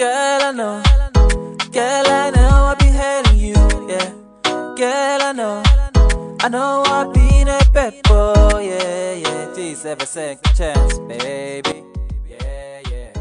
Girl, I know I be hating you, yeah. Girl, I know I been a bad boy, yeah, yeah. Please have a second chance, baby. Yeah, yeah.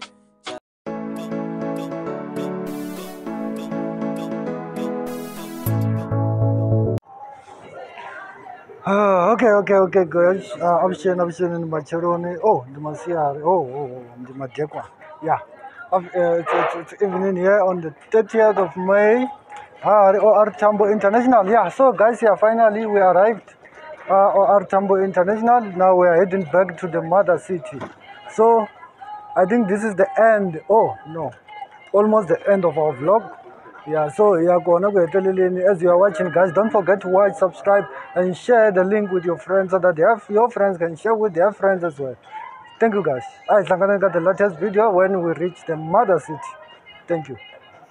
Okay, guys. Option in Macharoni. Oh, the Masia. The Matekwa. Yeah. It's evening here on the 30th of May. OR Tambo International. Yeah, so guys, yeah, finally we arrived. OR Tambo International. Now we are heading back to the mother city. So I think this is the end. Oh, no. Almost the end of our vlog. Yeah, so yeah, as you are watching, guys, don't forget to watch, subscribe, and share the link with your friends so that your friends can share with their friends as well. Thank you, guys. I'm gonna get the latest video when we reach the mother city. Thank you.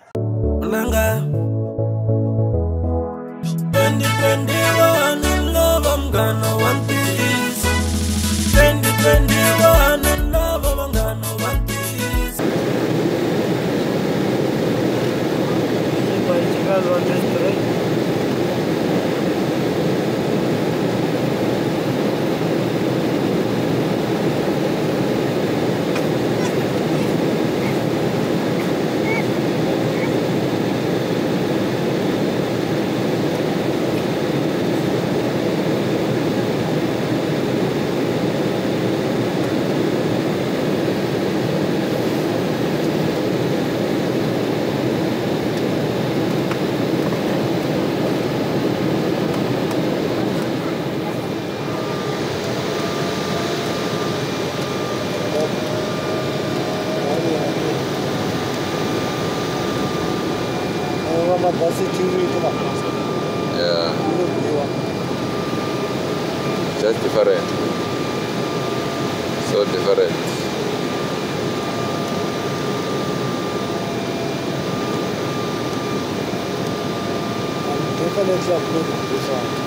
Yeah. Just different. So different. I'm definitely uploading this one.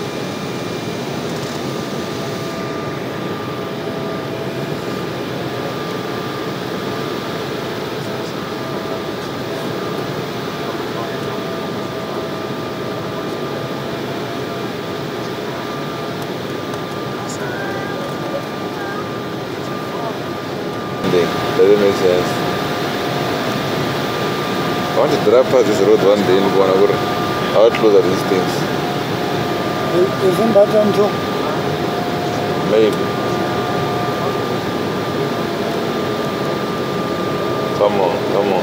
Doesn't make sense. I want to drive past this road one day in Buanagur. How close are these things? Isn't that one too? Maybe. Come on.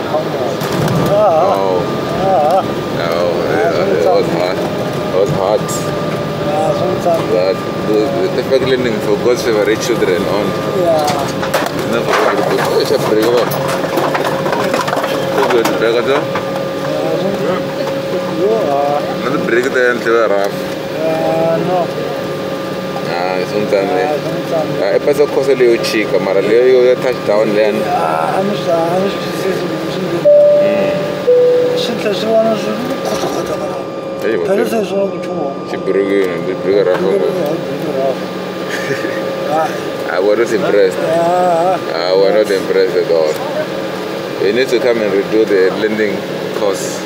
No. It was hard. It was hard. That the perfect landing for God's favorite children on. Yeah. Never going to be good. Not break the until rough. No. Sometimes I pass a cost a little cheek. I'm a little touchdown then. I was not impressed. I was not impressed at all. You need to come and redo the landing course.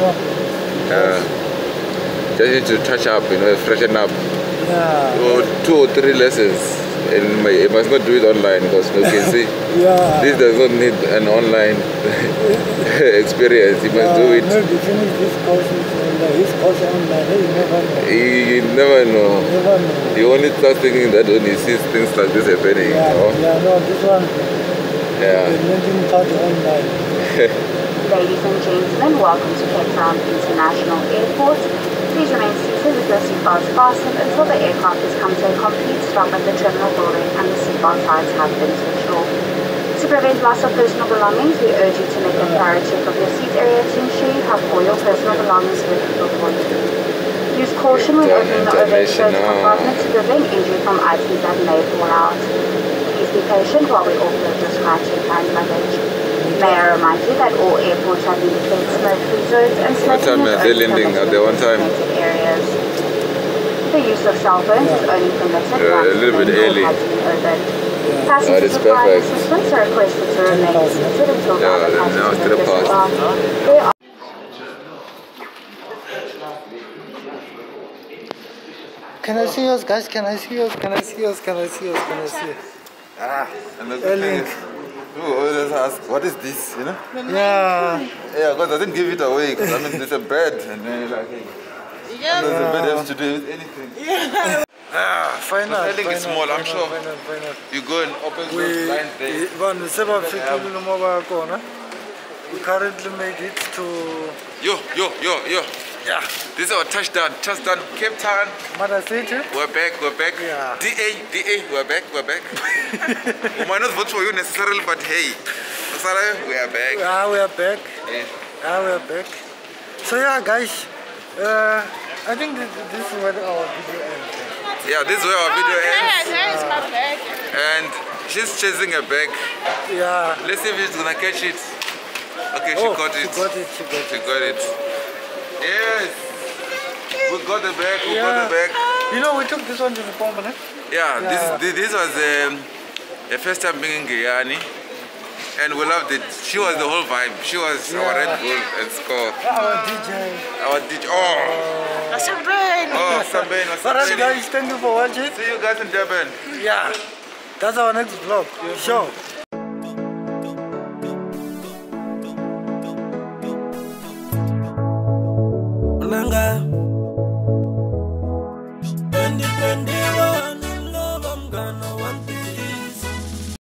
Just need to touch up, freshen up. 2 or 3 lessons. And you must not do it online because you can see this does not need an online experience. You must do it. Maybe finish this course his course online. You never know. You only start thinking that when you see things like this happening. This one. Yeah. The part online. Ladies and gentlemen, welcome to Cape Town International Airport. Please remain seated with your seatbelts fastened until the aircraft has come to a complete stop at the terminal building and the seatbelt signs have been switched off. To prevent loss of personal belongings, we urge you to make a thorough check of your seat area to ensure you have all your personal belongings with you before you leave. Use caution when opening the overhead compartment to prevent injury from items that may fall out. Please be patient while we offload your scratching and luggage. May I remind you that all airports have been declared smoke-free zones and smoking is only permitted in designated areas. The use of cell phones is only permitted once the window has been opened. Passengers it's requiring perfect. assistance are requested to remain seated until the other now passengers it's to the have past. disembarked. There are Can I see yours, guys? Can I see yours? Can I see yours? Can I see yours? Can I see yours? And the thing is, people always ask, what is this, you know? Yeah. Yeah, because I didn't give it away, because I mean, there's a bed, and then you're like, hey, does the bed have to do with anything? Final. I think it's small, I'm sure. Final. You go and open those blinds there. We currently made it to... Yo. Yeah. This is our touchdown, Cape Town. Mother City. We're back. Yeah. DA, we're back. We might not vote for you necessarily, but hey, we are back. We are back. Yeah. We are back. So yeah, guys, I think this is where our video ends. Yeah, this is where our video ends. There's my bag. And she's chasing a bag. Yeah. Let's see if she's gonna catch it. Okay, she got it. She got it. Yes. We got the bag. We got the bag. You know, we took this one to the pond, eh? Yeah, this was the first time being in Guyana, and we loved it. She was the whole vibe. She was our Red Bull and score. Our DJ. Oh, Sambane. Alright, guys, thank you for watching. See you guys in Durban. Yeah, that's our next vlog. Show.